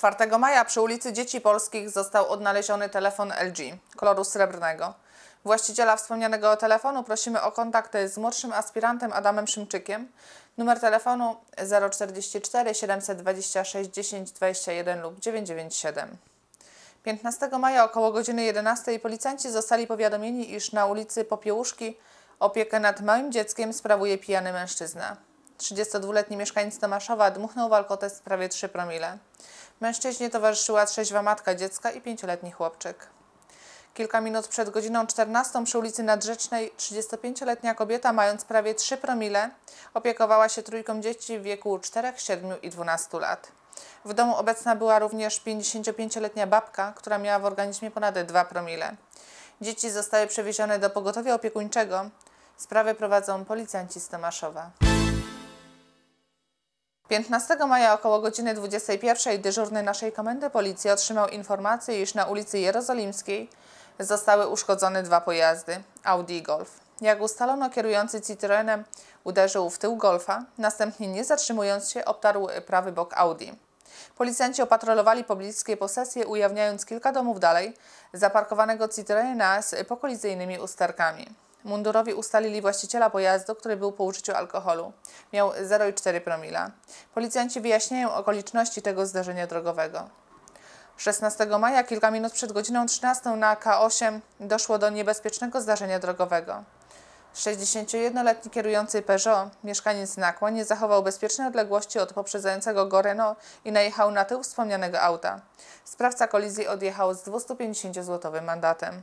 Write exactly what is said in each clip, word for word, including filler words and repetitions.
czwartego maja przy ulicy Dzieci Polskich został odnaleziony telefon L G koloru srebrnego. Właściciela wspomnianego telefonu prosimy o kontakt z młodszym aspirantem Adamem Szymczykiem. Numer telefonu zero czterdzieści cztery siedemset dwadzieścia sześć dziesięć dwadzieścia jeden lub dziewięćset dziewięćdziesiąt siedem. piętnastego maja około godziny jedenastej policjanci zostali powiadomieni, iż na ulicy Popiełuszki opiekę nad małym dzieckiem sprawuje pijany mężczyzna. trzydziestodwuletni mieszkaniec Tomaszowa dmuchnął w alkotest prawie trzy promile. Mężczyźnie towarzyszyła trzeźwa matka dziecka i pięcioletni chłopczyk. Kilka minut przed godziną czternastą przy ulicy Nadrzecznej trzydziestopięcioletnia kobieta, mając prawie trzy promile, opiekowała się trójką dzieci w wieku czterech, siedmiu i dwunastu lat. W domu obecna była również pięćdziesięciopięcioletnia babka, która miała w organizmie ponad dwa promile. Dzieci zostały przewiezione do pogotowia opiekuńczego. Sprawę prowadzą policjanci z Tomaszowa. piętnastego maja około godziny dwudziestej pierwszej dyżurny naszej komendy policji otrzymał informację, iż na ulicy Jerozolimskiej zostały uszkodzone dwa pojazdy Audi i Golf. Jak ustalono, kierujący Citroenem uderzył w tył Golfa, następnie nie zatrzymując się obtarł prawy bok Audi. Policjanci opatrolowali pobliskie posesje, ujawniając kilka domów dalej zaparkowanego Citroena z pokolizyjnymi usterkami. Mundurowi ustalili właściciela pojazdu, który był po użyciu alkoholu. Miał zero przecinek cztery promila. Policjanci wyjaśniają okoliczności tego zdarzenia drogowego. szesnastego maja, kilka minut przed godziną trzynastą na K osiem doszło do niebezpiecznego zdarzenia drogowego. sześćdziesięciojednoletni kierujący Peugeot, mieszkaniec Nakła, nie zachował bezpiecznej odległości od poprzedzającego go Renault i najechał na tył wspomnianego auta. Sprawca kolizji odjechał z dwustupięćdziesięciozłotowym mandatem.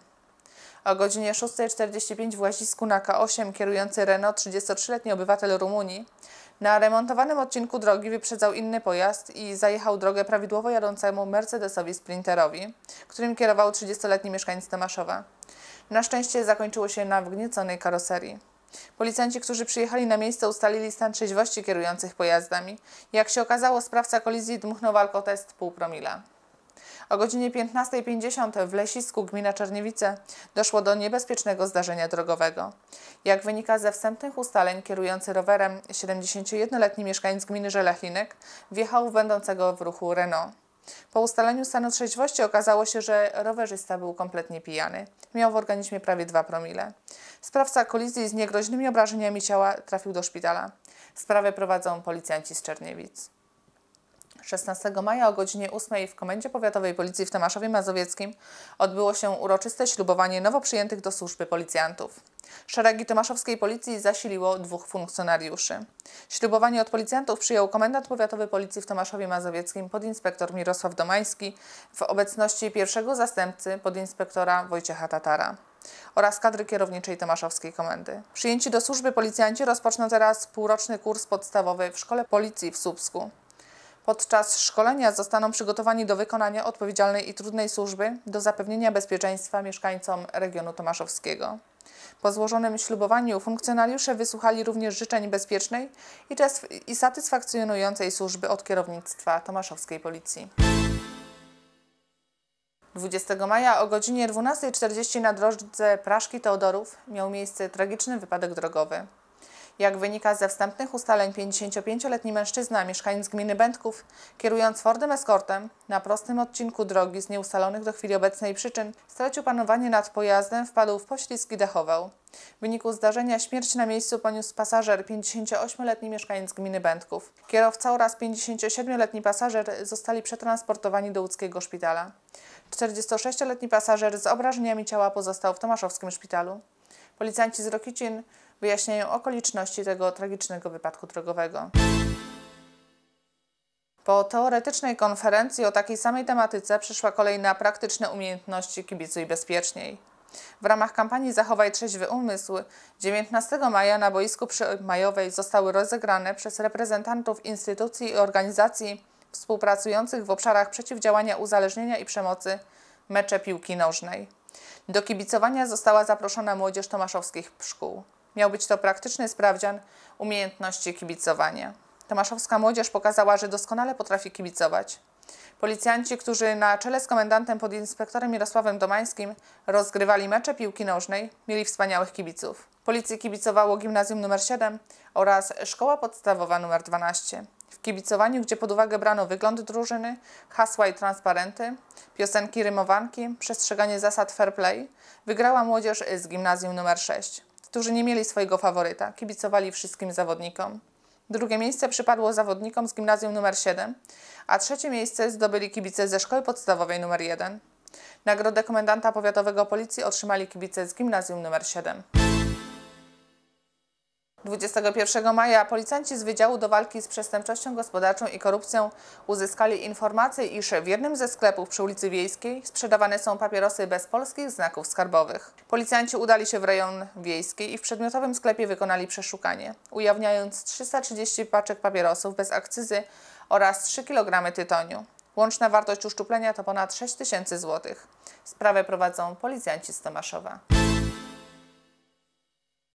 O godzinie szóstej czterdzieści pięć w Łazisku na K osiem kierujący Renault, trzydziestotrzyletni obywatel Rumunii, na remontowanym odcinku drogi wyprzedzał inny pojazd i zajechał drogę prawidłowo jadącemu Mercedesowi Sprinterowi, którym kierował trzydziestoletni mieszkaniec Tomaszowa. Na szczęście zakończyło się na wgnieconej karoserii. Policjanci, którzy przyjechali na miejsce, ustalili stan trzeźwości kierujących pojazdami. Jak się okazało, sprawca kolizji dmuchnął w alkotest pół promila. O godzinie piętnastej pięćdziesiąt w Lesisku, gmina Czerniewice, doszło do niebezpiecznego zdarzenia drogowego. Jak wynika ze wstępnych ustaleń, kierujący rowerem siedemdziesięciojednoletni mieszkaniec gminy Żelechlinek wjechał w będącego w ruchu Renault. Po ustaleniu stanu trzeźwości okazało się, że rowerzysta był kompletnie pijany. Miał w organizmie prawie dwa promile. Sprawca kolizji z niegroźnymi obrażeniami ciała trafił do szpitala. Sprawę prowadzą policjanci z Czerniewic. szesnastego maja o godzinie ósmej w Komendzie Powiatowej Policji w Tomaszowie Mazowieckim odbyło się uroczyste ślubowanie nowo przyjętych do służby policjantów. Szeregi tomaszowskiej policji zasiliło dwóch funkcjonariuszy. Ślubowanie od policjantów przyjął komendant powiatowy Policji w Tomaszowie Mazowieckim podinspektor Mirosław Domański w obecności pierwszego zastępcy podinspektora Wojciecha Tatara oraz kadry kierowniczej Tomaszowskiej Komendy. Przyjęci do służby policjanci rozpoczną teraz półroczny kurs podstawowy w Szkole Policji w Słupsku. Podczas szkolenia zostaną przygotowani do wykonania odpowiedzialnej i trudnej służby do zapewnienia bezpieczeństwa mieszkańcom regionu tomaszowskiego. Po złożonym ślubowaniu funkcjonariusze wysłuchali również życzeń bezpiecznej i, i satysfakcjonującej służby od kierownictwa tomaszowskiej policji. dwudziestego maja o godzinie dwunastej czterdzieści na drodze Praszki-Teodorów miał miejsce tragiczny wypadek drogowy. Jak wynika ze wstępnych ustaleń, pięćdziesięciopięcioletni mężczyzna, mieszkaniec gminy Będków, kierując Fordem Escortem na prostym odcinku drogi z nieustalonych do chwili obecnej przyczyn, stracił panowanie nad pojazdem, wpadł w poślizg i dechował. W wyniku zdarzenia śmierć na miejscu poniósł pasażer, pięćdziesięcioośmioletni mieszkaniec gminy Będków. Kierowca oraz pięćdziesięciosiedmioletni pasażer zostali przetransportowani do łódzkiego szpitala. czterdziestosześcioletni pasażer z obrażeniami ciała pozostał w tomaszowskim szpitalu. Policjanci z Rokicin wyjaśniają okoliczności tego tragicznego wypadku drogowego. Po teoretycznej konferencji o takiej samej tematyce przyszła kolej na praktyczne umiejętności Kibicuj bezpieczniej. W ramach kampanii Zachowaj trzeźwy umysł dziewiętnastego maja na boisku przy Majowej zostały rozegrane przez reprezentantów instytucji i organizacji współpracujących w obszarach przeciwdziałania uzależnienia i przemocy mecze piłki nożnej. Do kibicowania została zaproszona młodzież tomaszowskich szkół. Miał być to praktyczny sprawdzian umiejętności kibicowania. Tomaszowska młodzież pokazała, że doskonale potrafi kibicować. Policjanci, którzy na czele z komendantem podinspektorem Mirosławem Domańskim rozgrywali mecze piłki nożnej, mieli wspaniałych kibiców. Policji kibicowało Gimnazjum numer siedem oraz Szkoła Podstawowa numer dwanaście. W kibicowaniu, gdzie pod uwagę brano wygląd drużyny, hasła i transparenty, piosenki, rymowanki, przestrzeganie zasad fair play, wygrała młodzież z gimnazjum numer sześć, którzy nie mieli swojego faworyta, kibicowali wszystkim zawodnikom. Drugie miejsce przypadło zawodnikom z gimnazjum numer siedem, a trzecie miejsce zdobyli kibice ze szkoły podstawowej numer jeden. Nagrodę komendanta powiatowego policji otrzymali kibice z gimnazjum numer siedem. dwudziestego pierwszego maja policjanci z Wydziału do Walki z Przestępczością Gospodarczą i Korupcją uzyskali informację, iż w jednym ze sklepów przy ulicy Wiejskiej sprzedawane są papierosy bez polskich znaków skarbowych. Policjanci udali się w rejon wiejski i w przedmiotowym sklepie wykonali przeszukanie, ujawniając trzysta trzydzieści paczek papierosów bez akcyzy oraz trzy kilogramy tytoniu. Łączna wartość uszczuplenia to ponad sześć tysięcy złotych. Sprawę prowadzą policjanci z Tomaszowa.